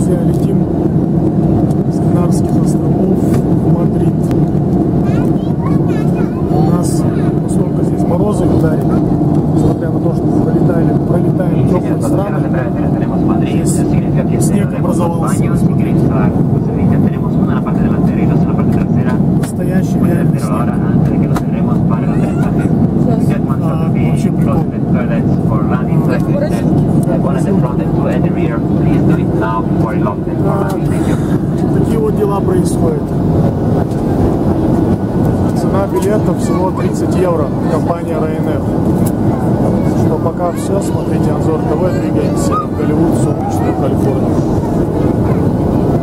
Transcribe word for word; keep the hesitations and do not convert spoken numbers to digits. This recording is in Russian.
друзья, летим с Канарских островов в Мадрид. У нас, поскольку здесь морозы ударили, несмотря на то, что пролетали, пролетаем теплые страны, здесь снег образовался. Настоящий реальный снег. А, вообще прикол. Такие вот дела происходят. Цена билетов всего тридцать евро. Компания Ryanair. Что пока все. Смотрите Анзор ТВ. Двигаемся в Голливуд, солнечную Калифорнию.